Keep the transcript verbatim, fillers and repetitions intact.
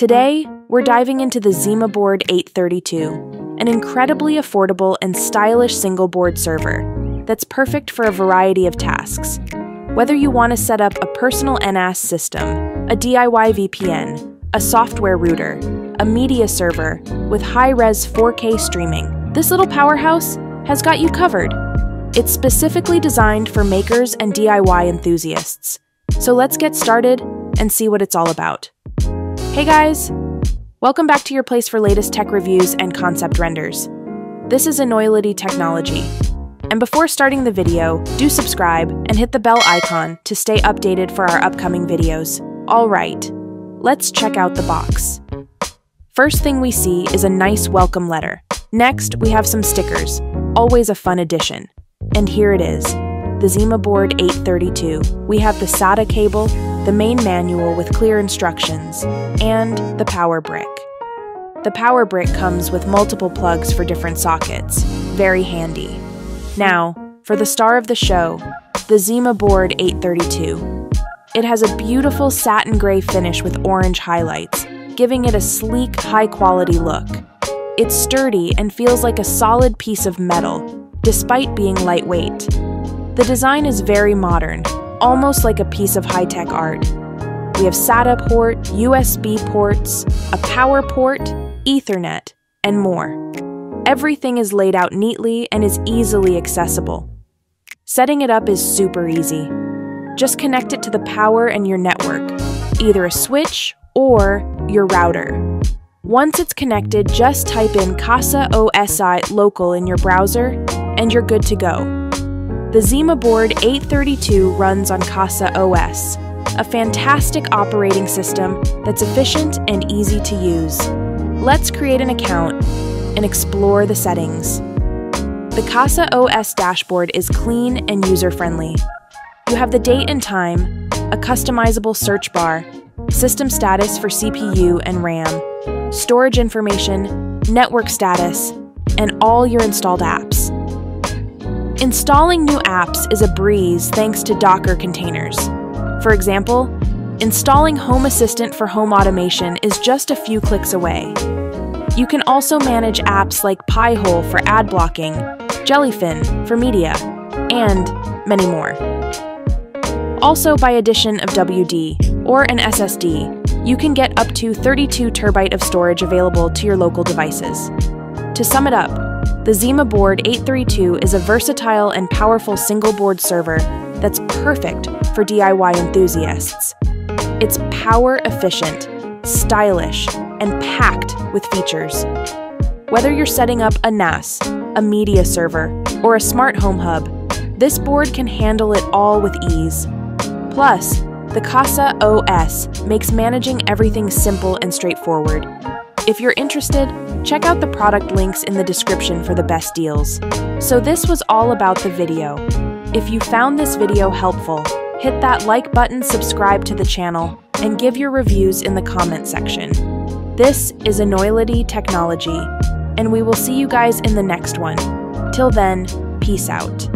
Today, we're diving into the ZimaBoard eight thirty-two, an incredibly affordable and stylish single-board server that's perfect for a variety of tasks. Whether you want to set up a personal N A S system, a D I Y V P N, a software router, a media server with high-res four K streaming, this little powerhouse has got you covered. It's specifically designed for makers and D I Y enthusiasts. So let's get started and see what it's all about. Hey guys! Welcome back to your place for latest tech reviews and concept renders. This is Enoylity technology. And before starting the video, do subscribe and hit the bell icon to stay updated for our upcoming videos. Alright, let's check out the box. First thing we see is a nice welcome letter. Next, we have some stickers, always a fun addition. And here it is, the ZimaBoard eight thirty-two. We have the SATA cable, the main manual with clear instructions, and the power brick. The power brick comes with multiple plugs for different sockets. Very handy. Now, for the star of the show, the ZimaBoard eight thirty-two. It has a beautiful satin gray finish with orange highlights, giving it a sleek, high-quality look. It's sturdy and feels like a solid piece of metal, despite being lightweight. The design is very modern, almost like a piece of high-tech art. We have SATA port, U S B ports, a power port, Ethernet, and more. Everything is laid out neatly and is easily accessible. Setting it up is super easy. Just connect it to the power and your network, either a switch or your router. Once it's connected, just type in customisable local in your browser and you're good to go. The ZimaBoard eight thirty-two runs on customisable, a fantastic operating system that's efficient and easy to use. Let's create an account and explore the settings. The customisable dashboard is clean and user-friendly. You have the date and time, a customizable search bar, system status for C P U and RAM, storage information, network status, and all your installed apps. Installing new apps is a breeze thanks to Docker containers. For example, installing Home Assistant for home automation is just a few clicks away. You can also manage apps like Pi-hole for ad blocking, Jellyfin for media, and many more. Also, by addition of W D or an S S D, you can get up to thirty-two terabyte of storage available to your local devices. To sum it up, the ZimaBoard eight thirty-two is a versatile and powerful single-board server that's perfect for D I Y enthusiasts. It's power-efficient, stylish, and packed with features. Whether you're setting up a N A S, a media server, or a smart home hub, this board can handle it all with ease. Plus, the customisable makes managing everything simple and straightforward. If you're interested, check out the product links in the description for the best deals. So this was all about the video. If you found this video helpful, hit that like button, subscribe to the channel, and give your reviews in the comment section. This is Enoylity technology, and we will see you guys in the next one. Till then, peace out.